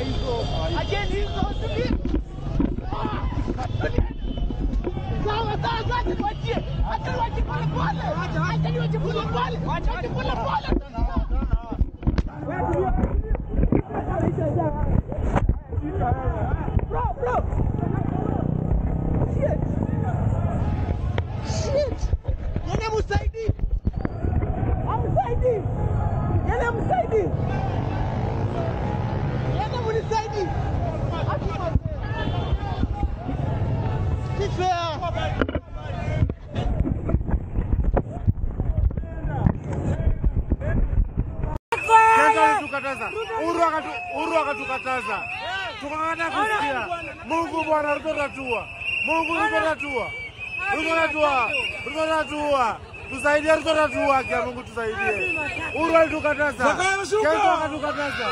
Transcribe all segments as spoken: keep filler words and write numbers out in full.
hizo. Acheni hizo sisi. Sawa sawa zote tuachie. Acha wache pole pole. Acha acha wache pole pole. Acha wache pole pole. Bro, bro. Shit. Shit. Yana msaidi. Amsaidi. Yana msaidi. Yana msaidi. Hakika. Si fair. Tukataza. Uru akatu uru akatukataza. Tukakataa kusikia. Mungu Bwana alitotatua. Mungu alitotatua. Alitotatua. Alitotatua. Tusaidie alitotatua kia Mungu tusaidie. Uru alitukataza. Kesho akatukataza.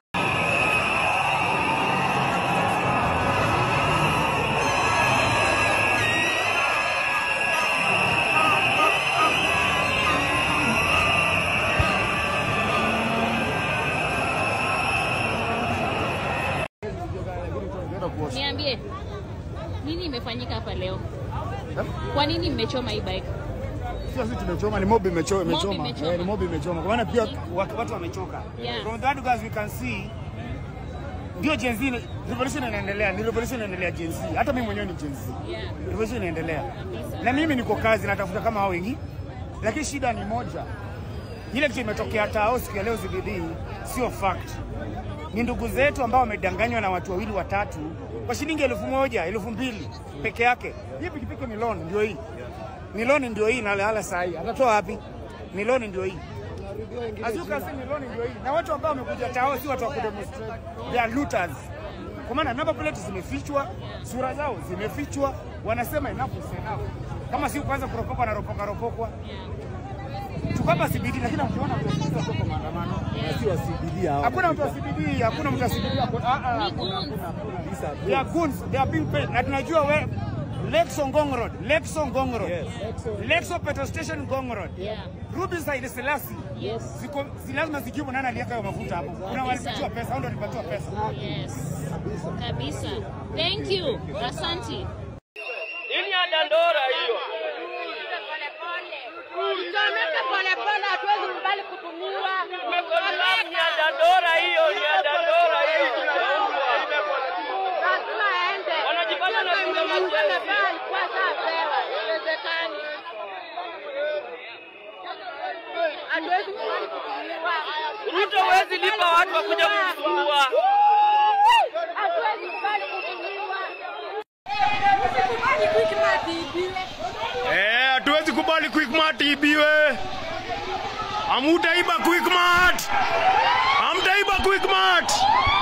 Niambie, nini imefanyika hapa leo? Kwa nini mmechoma hii bike? Sio sisi tumechoma, ni mob imechoma, imechoma. Eh, ni mob imechoma. Kwa maana pia watu wamechoka. Yeah. From that guys we can see ndio Gen Z revolution inaendelea, ni revolution inaendelea Gen Z. Hata mimi mwenyewe ni Gen Z. Yeah. Revolution inaendelea. Na mimi niko kazi natafuta kama hao wengi. Lakini shida ni moja. Ile kitu imetokea Tao siku ya leo Z B D sio fact. Ni ndugu zetu ambao wamedanganywa na watu wawili watatu kwa shilingi elfu moja, elfu mbili peke yake. Hii pikipiki ni loan ndio hii. Ni loan ndio hii na hala saa hii. Atatoa wapi? Ni loan ndio hii. Azuka si ni loan ndio hii. Na watu ambao wamekuja Tao si watu wa kudemonstrate. They are looters. Kwa maana number plate zimefichwa, sura zao zimefichwa, wanasema enough is enough. Kama si kwanza kuropoka na ropoka ropokwa. Tukapa C B D lakini ukiona mtu kwa maandamano sio C B D hao. Hakuna mtu wa C B D, hakuna mtu wa C B D. Ah ah. They are goons, they are being paid. Na tunajua we Lexo Ngong Road, Lexo Ngong Road. Yes. Lexo Petrol Station Ngong Road. Yeah. Ruby Side Selassie. Yes. Ziko lazima zikiwa nani aliweka hiyo mafuta hapo. Kuna walipatiwa pesa, hao ndio walipatiwa pesa. Yes. Kabisa. Thank you. Asante. Ini ya Dandora hiyo. Tutameka pole pole, hatuwezi kubali kutumiwa. Ni ya Dandora hiyo, ni ya Dandora hiyo. Lazima aende. Wanajifanya na kunyamaza kwa sasa. Haiwezekani. Hatuwezi kubali kutumiwa. Ruto hawezi lipa watu wa kuja kusumbua. Hatuwezi kubali kutumiwa. Usikubali Quickmart ibiwe. Eh, hatuwezi kubali Quickmart ibiwe. Hamutaiba Quickmart. Hamtaiba Quickmart.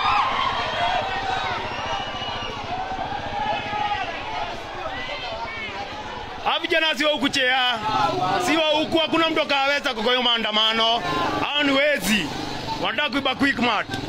Vijana si wa huku chea. Si wa huku hakuna mtu kaweza kwa hiyo maandamano. Hao ni wezi. Wanataka kuiba Quickmart.